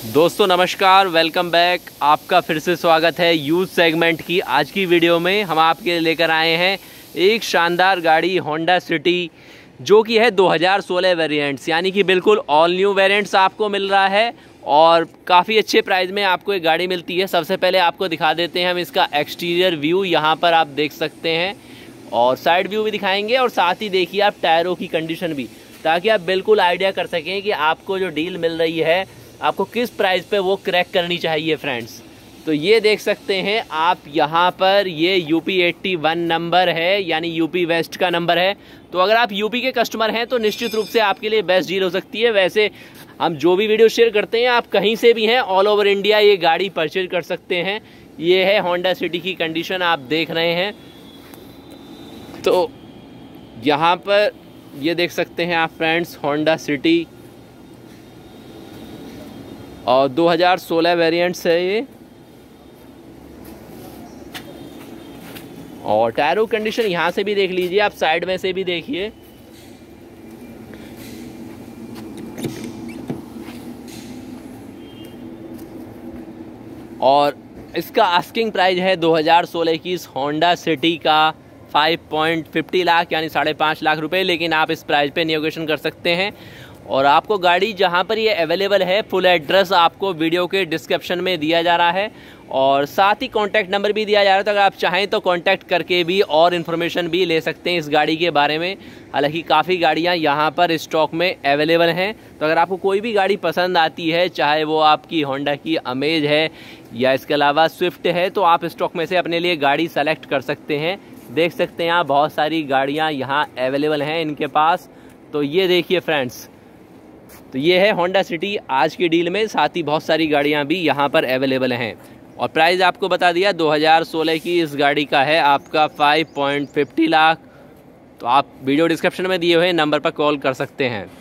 दोस्तों नमस्कार, welcome back. आपका फिर से स्वागत है यूज सेगमेंट की आज की वीडियो में। हम आपके लिए लेकर आए हैं एक शानदार गाड़ी होंडा सिटी जो कि है 2016 वेरिएंट्स, यानी कि बिल्कुल ऑल न्यू वेरिएंट्स आपको मिल रहा है और काफ़ी अच्छे प्राइस में आपको एक गाड़ी मिलती है। सबसे पहले आपको दिखा देते हैं हम इसका एक्सटीरियर व्यू, यहाँ पर आप देख सकते हैं, और साइड व्यू भी दिखाएंगे और साथ ही देखिए आप टायरों की कंडीशन भी, ताकि आप बिल्कुल आइडिया कर सकें कि आपको जो डील मिल रही है आपको किस प्राइस पे वो क्रैक करनी चाहिए फ्रेंड्स। तो ये देख सकते हैं आप यहाँ पर, ये यूपी 81 नंबर है, यानी यूपी वेस्ट का नंबर है। तो अगर आप यूपी के कस्टमर हैं तो निश्चित रूप से आपके लिए बेस्ट डील हो सकती है। वैसे हम जो भी वीडियो शेयर करते हैं, आप कहीं से भी हैं ऑल ओवर इंडिया ये गाड़ी परचेज कर सकते हैं। ये है होंडा सिटी की कंडीशन, आप देख रहे हैं। तो यहाँ पर ये देख सकते हैं आप फ्रेंड्स, होंडा सिटी और 2016 वेरिएंट्स है ये। और टायरों कंडीशन यहाँ से भी देख लीजिए, आप साइड में से भी देखिए। और इसका आस्किंग प्राइस है 2016 की इस होंडा सिटी का 5.50 लाख यानी 5.5 लाख रुपए, लेकिन आप इस प्राइस पे नेगोशिएशन कर सकते हैं। और आपको गाड़ी जहां पर ये अवेलेबल है, फुल एड्रेस आपको वीडियो के डिस्क्रिप्शन में दिया जा रहा है और साथ ही कॉन्टैक्ट नंबर भी दिया जा रहा है। तो अगर आप चाहें तो कॉन्टैक्ट करके भी और इन्फॉर्मेशन भी ले सकते हैं इस गाड़ी के बारे में। हालांकि काफ़ी गाड़ियां यहां पर स्टॉक में अवेलेबल हैं। तो अगर आपको कोई भी गाड़ी पसंद आती है, चाहे वो आपकी होंडा की अमेज है या इसके अलावा स्विफ्ट है, तो आप स्टॉक में से अपने लिए गाड़ी सेलेक्ट कर सकते हैं। देख सकते हैं आप, बहुत सारी गाड़ियाँ यहाँ अवेलेबल हैं इनके पास। तो ये देखिए फ्रेंड्स, तो ये है होंडा सिटी आज की डील में। साथ ही बहुत सारी गाड़ियां भी यहाँ पर अवेलेबल हैं और प्राइस आपको बता दिया 2016 की इस गाड़ी का है आपका 5.50 लाख। तो आप वीडियो डिस्क्रिप्शन में दिए हुए नंबर पर कॉल कर सकते हैं।